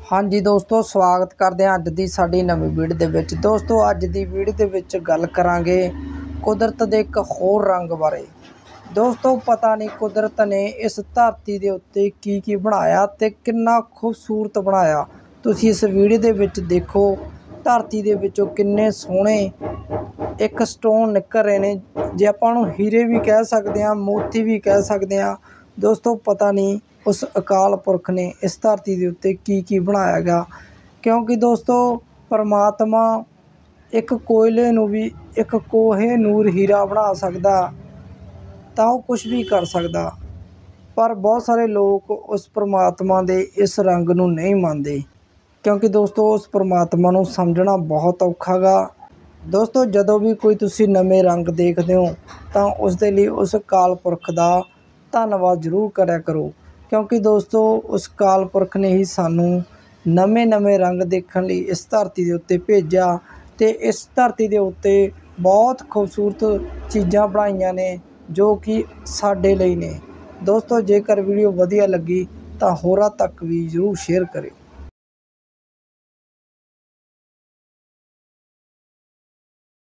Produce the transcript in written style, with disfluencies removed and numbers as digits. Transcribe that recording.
हाँ जी दोस्तों, स्वागत करते हैं अज की साडी नवीं वीडियो दे विच। दोस्तों अज की वीडियो दे विच गल करांगे कुदरत दे एक होर रंग बारे। दोस्तों पता नहीं कुदरत ने इस धरती दे उत्ते की बनाया ते किन्ना खूबसूरत बनाया। तुसीं इस वीडियो दे विच देखो, धरती दे विचों किन्ने सोहणे एक स्टोन निकल रहे ने, जे आपां नूं हीरे भी कह सकते हैं, मोती भी कह सकते हैं। दोस्तों पता नहीं उस अकाल पुरख ने इस धरती के उत्ते की बनाया गया, क्योंकि दोस्तों परमात्मा एक कोयले नूं भी एक कोहे नूर हीरा बना सकदा तां वो कुछ भी कर सकदा। पर बहुत सारे लोग उस परमात्मा दे इस रंग नूं नहीं मानते, क्योंकि दोस्तों उस परमात्मा नूं समझना बहुत औखा गा। दोस्तों जदों भी कोई तुसीं नਵੇਂ रंग देखते हो तो उस दे लई उस अकाल पुरख दा धन्नवाद जरूर करया करो, क्योंकि दोस्तों उस अकाल पुरख ने ही सानू नਵੇਂ रंग देखण लई इस धरती दे उत्ते भेजा ते इस धरती दे उत्ते बहुत खूबसूरत चीज़ां बनाईयां ने जो कि साडे लई ने। दोस्तों जेकर वीडियो वधिया लगी तो होरां तक भी जरूर शेयर करें।